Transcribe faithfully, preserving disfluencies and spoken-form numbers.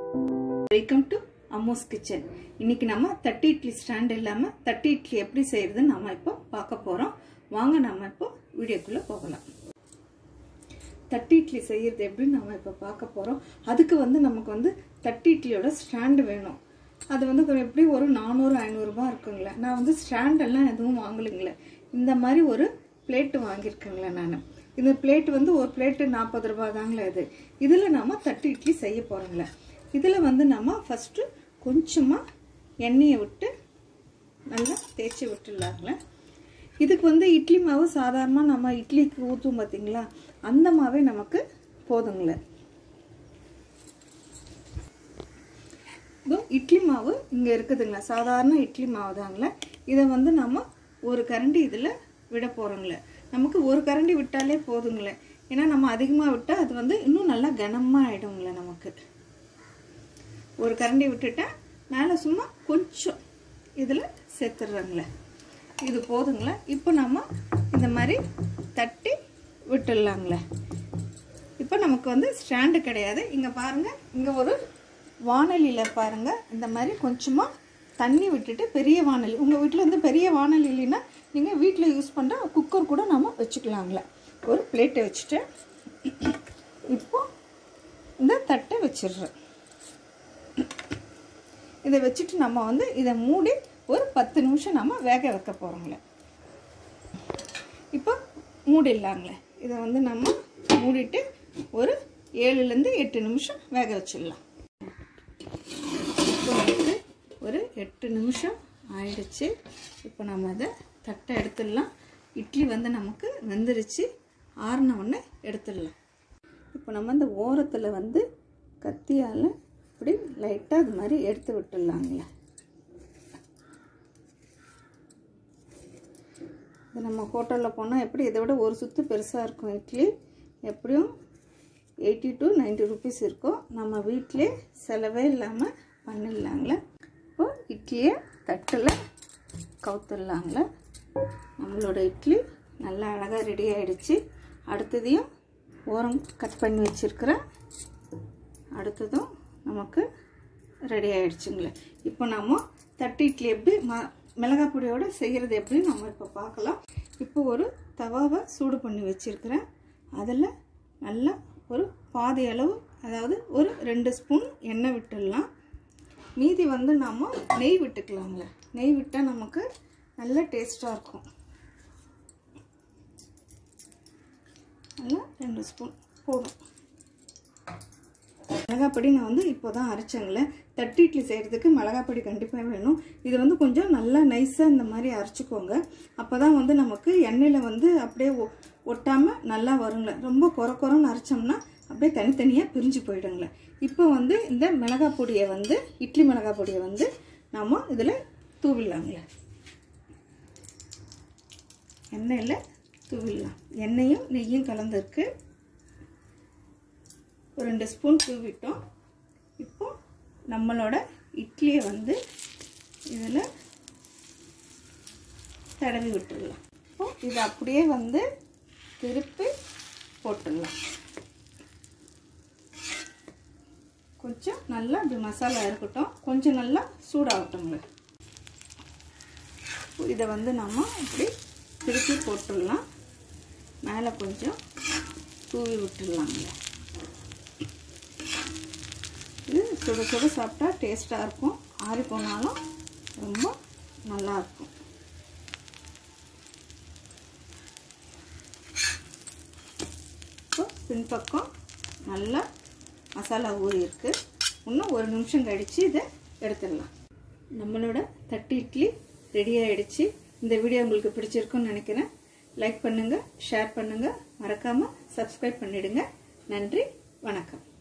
Welcome to அம்மோஸ் kitchen. இன்னைக்கு நம்ம தட்டி இட்லி ஸ்டாண்ட் இல்லாம தட்டி இட்லி எப்படி செய்யறதுன்னு நாம இப்போ பார்க்க போறோம். வாங்க நாம இப்போ வீடியோக்குள்ள போகலாம். தட்டி இட்லி செய்யறது எப்படி நாம இப்போ பார்க்க போறோம். அதுக்கு வந்து நமக்கு வந்து தட்டி இட்லியோட ஸ்டாண்ட் வேணும். அது வந்து எப்படி ஒரு நானூறு ஐநூறு ரூபாய் இருக்குங்களே. நான் வந்து ஸ்டாண்ட் எல்லாம் எதுவும் வாங்கலைங்களே. இந்த மாதிரி ஒரு பிளேட் வாங்கியிருக்கேங்களே நான். இந்த பிளேட் வந்து ஒரு பிளேட்டு நாற்பது ரூபாய் தாங்களே. இது இதில் நம்ம தட்டி இட்லி செய்ய போகிறோங்களே. இதில் வந்து நம்ம ஃபஸ்ட்டு கொஞ்சமாக எண்ணெயை விட்டு நல்லா தேய்ச்சி விட்டுடலாங்களே. இதுக்கு வந்து இட்லி மாவு சாதாரணமாக நம்ம இட்லிக்கு ஊற்றும் பார்த்தீங்களா, அந்த மாவே நமக்கு போதுங்களே. இதோ இட்லி மாவு இங்கே இருக்குதுங்களா, சாதாரண இட்லி மாவு தாங்களே. இதை வந்து நம்ம ஒரு கரண்டி இதில் விட போகிறோங்களே. நமக்கு ஒரு கரண்டி விட்டாலே போதுங்களே. ஏன்னா நம்ம அதிகமாக விட்டால் அது வந்து இன்னும் நல்லா கனமாக ஆகிடுங்களே. நமக்கு ஒரு கரண்டி விட்டுட்டேன். மேலே சும்மா கொஞ்சம் இதில் சேர்த்துடுறாங்களே. இது போதுங்களே. இப்போ நம்ம இந்த மாதிரி தட்டி விட்டுடலாங்களே. இப்போ நமக்கு வந்து ஸ்டாண்டு கிடையாது. இங்கே பாருங்கள், இங்கே ஒரு வானலியில் பாருங்கள், இந்த மாதிரி கொஞ்சமாக தண்ணி விட்டுட்டு, பெரிய வானலி உங்கள் வீட்டில் வந்து பெரிய வானலி இல்லைன்னா நீங்கள் வீட்டில் யூஸ் பண்ணுற குக்கர் கூட நம்ம வச்சுக்கலாங்களே. ஒரு பிளேட்டை வச்சுட்டு இப்போ இந்த தட்டை வச்சிடுறேன். இதை வச்சுட்டு நம்ம வந்து இதை மூடி ஒரு பத்து நிமிஷம் நம்ம வேக வைக்க போகிறோங்களே. இப்போ மூடிடலாங்களே. இதை வந்து நம்ம மூடிட்டு ஒரு ஏழுலேருந்து எட்டு நிமிஷம் வேக வச்சிடலாம். இப்போ வந்து ஒரு எட்டு நிமிஷம் ஆயிடுச்சு. இப்போ நம்ம அதை தட்டை எடுத்துடலாம். இட்லி வந்து நமக்கு வெந்துருச்சு. ஆறின உடனே எடுத்துடலாம். இப்போ நம்ம இந்த ஓரத்தில் வந்து கத்தியால் இப்படி லைட்டாக அது மாதிரி எடுத்து விட்டுடலாங்களே. இது நம்ம ஹோட்டலில் போனால் எப்படி இதை விட ஒரு சுற்று பெருசாக இருக்கும் இட்லி. எப்படியும் எயிட்டி டு நைன்ட்டி ருபீஸ் இருக்கும். நம்ம வீட்டிலே செலவே இல்லாமல் பண்ணிடலாங்களே. இப்போ இட்லியை தட்டில் கவுத்துடலாங்களே. நம்மளோட இட்லி நல்லா அழகாக ரெடி ஆகிடுச்சு. அடுத்ததையும் ஓரம் கட் பண்ணி வச்சுருக்கிறேன். அடுத்ததும் நமக்கு ரெடி ஆகிடுச்சுங்களே. இப்போ நம்ம தட்டு இட்லி எப்படி ம மிளகாய் பொடியோடு செய்கிறது எப்படி நம்ம இப்போ பார்க்கலாம். இப்போ ஒரு தவாவை சூடு பண்ணி வச்சுருக்கிறேன். அதில் நல்லா ஒரு பாதி அளவு, அதாவது ஒரு ரெண்டு ஸ்பூன் எண்ணெய் விட்டுடலாம். மீதி வந்து நம்ம நெய் விட்டுக்கலாங்களே. நெய் விட்டால் நமக்கு நல்ல டேஸ்ட்டாக இருக்கும். நல்லா ரெண்டு ஸ்பூன் போதும். மிளகாப்பொடி நான் வந்து இப்போ தான் அரைச்சேங்களே. தட்டு இட்லி செய்கிறதுக்கு மிளகாப்பொடி கண்டிப்பாக வேணும். இது வந்து கொஞ்சம் நல்லா நைஸாக இந்த மாதிரி அரைச்சிக்கோங்க. அப்போ தான் வந்து நமக்கு எண்ணெயில் வந்து அப்படியே ஒட்டாமல் நல்லா வருங்களே. ரொம்ப குறை குறைன்னு அரைச்சோம்னா அப்படியே தனித்தனியாக பிரிஞ்சு போயிடுங்களே. இப்போ வந்து இந்த மிளகாய் பொடியை வந்து இட்லி மிளகாய் பொடியை வந்து நாம் இதில் தூவிடலாங்களே. எண்ணெயில் தூவிடலாம். எண்ணெயும் நெய்யும் கலந்துருக்கு. ஒரு ரெண்டு ஸ்பூன் தூவிட்டோம். இப்போ நம்மளோட இட்லியை வந்து இதில் தடவி விட்டுடலாம். இப்போ இதை அப்படியே வந்து திருப்பி போட்டுடலாம். கொஞ்சம் நல்லா இப்படி மசாலா இருக்கட்டும். கொஞ்சம் நல்லா சூடாகட்டும்ங்க. இதை வந்து நம்ம இப்படி திருப்பி போட்டுடலாம். மேலே கொஞ்சம் தூவி விட்டுடலாங்க. இது சுட சுட சாப்பிட்டா டேஸ்ட்டாக இருக்கும். ஆறி போனாலும் ரொம்ப நல்லாயிருக்கும். இப்போ பின்பக்கம் நல்லா மசாலா ஊறி இருக்கு. இன்னும் ஒரு நிமிஷம் கழித்து இதை எடுத்துடலாம். நம்மளோட தட்டு இட்லி ரெடி ஆகிடுச்சு. இந்த வீடியோ உங்களுக்கு பிடிச்சிருக்குன்னு நினைக்கிறேன். லைக் பண்ணுங்கள், ஷேர் பண்ணுங்கள், மறக்காமல் சப்ஸ்கிரைப் பண்ணிவிடுங்க. நன்றி, வணக்கம்.